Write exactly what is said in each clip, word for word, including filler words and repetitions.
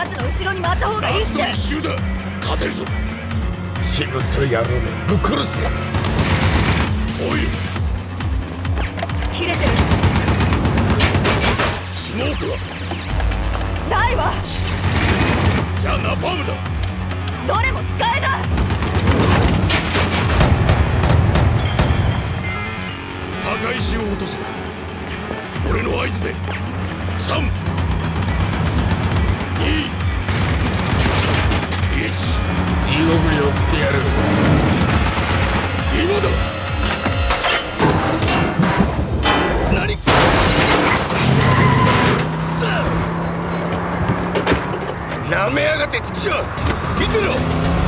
奴の後ろに回った方がいいって。 ラスト一周だ。勝てるぞ。 しぶとい野郎め、ぶっ殺すよ。 おい、 切れてる。 スモークはないわ。 じゃあナパームだ。 どれも使えない。 破壊しようとする。俺の合図でさん、に、いち、 地獄に送ってやる。 今だ。何なめやがって畜生。見てろ。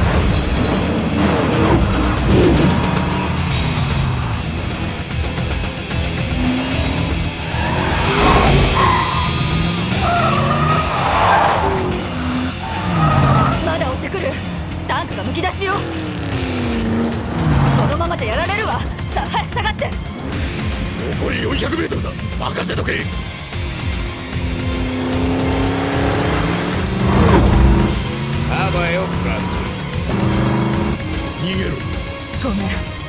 まだ追ってくる。タンクがむき出しよ。このままじゃやられるわ。さあ早く下がって。 残り よんひゃくメートルだ。任せとけ。 カバーよ、フランク。 逃げろ。 ごめん。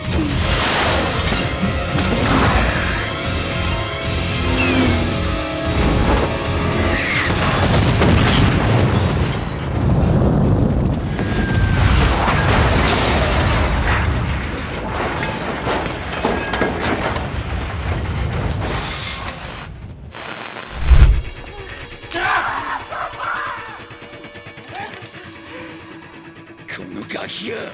このガキが。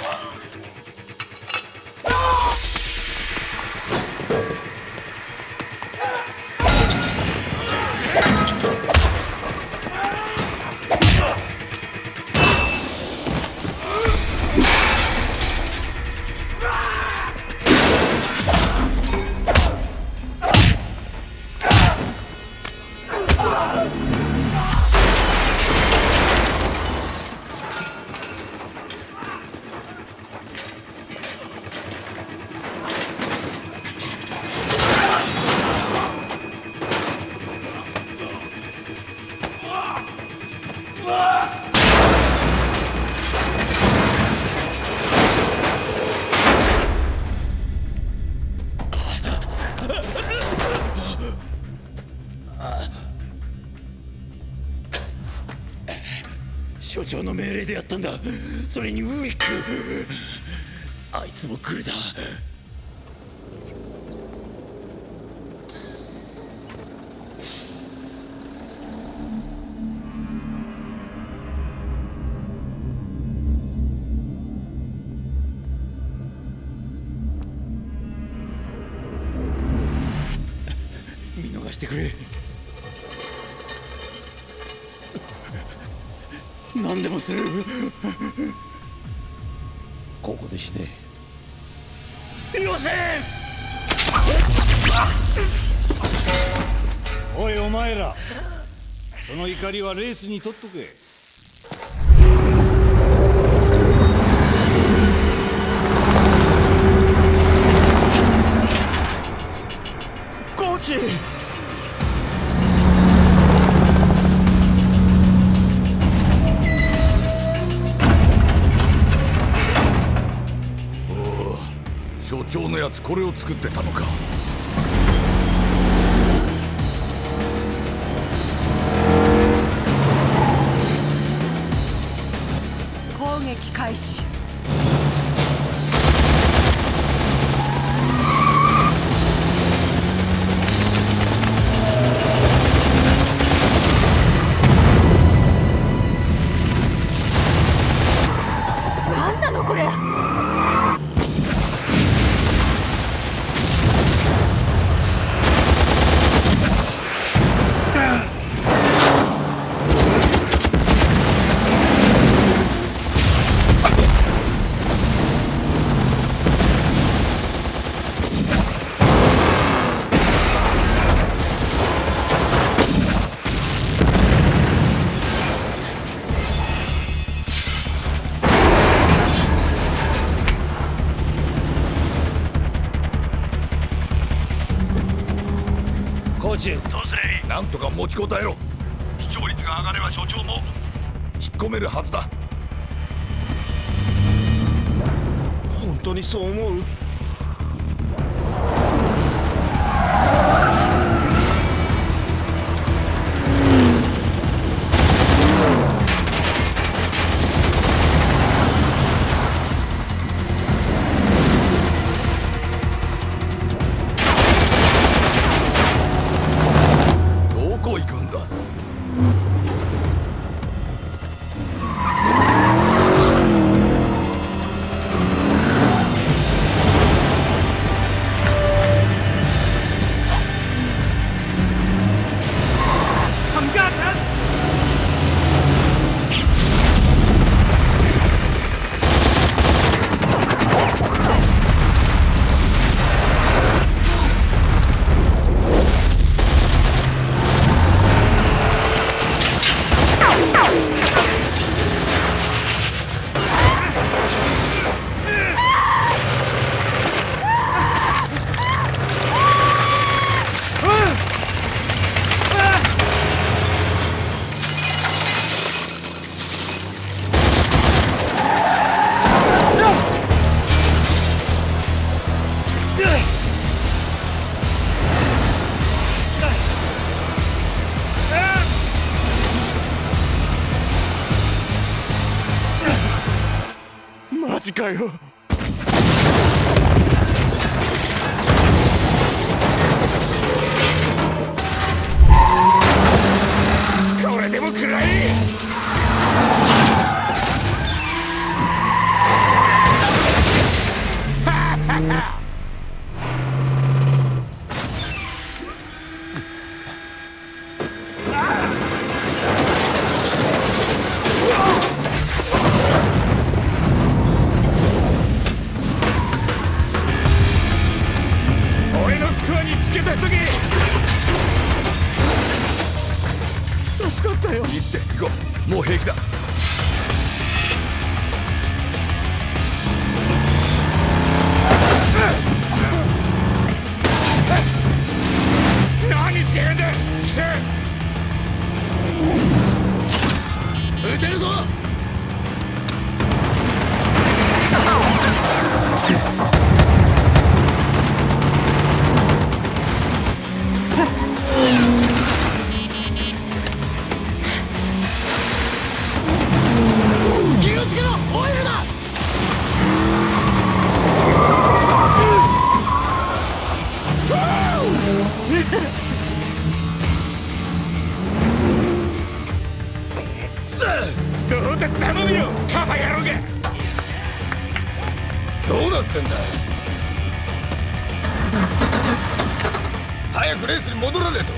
所長の命令でやったんだ。それにウィック、あいつも来るだ。見逃してくれ。何でもする。 ここで死ね。 よせ。 おいお前ら、その怒りはレースに取っとけ。 コーチ。 所長のやつこれを作ってたのか。 攻撃開始。何なのこれ。 コーチ、どうすれ。なんとか持ちこたえろ。 視聴率が上がれば所長も引っ込めるはずだ。本当にそう思う？どこ行くんだ？ 冚家鏟！ マジかよ。これでも食らえ。俺のスコアにつけたすぎ。助かったよ。いいって行こう。もう平気だ。何してるんだチクショウ。撃てるぞ。気をつけろ。オイルだ。どうだ頼むよカバ野郎が。どうなってんだ。早くレースに戻らねえと。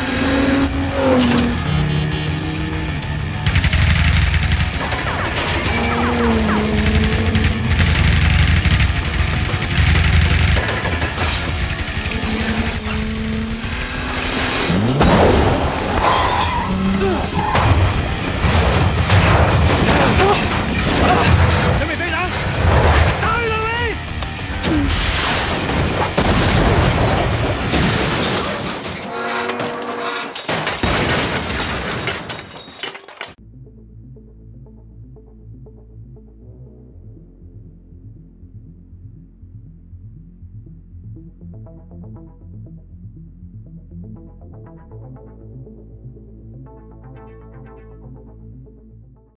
準備隊長，打兩位！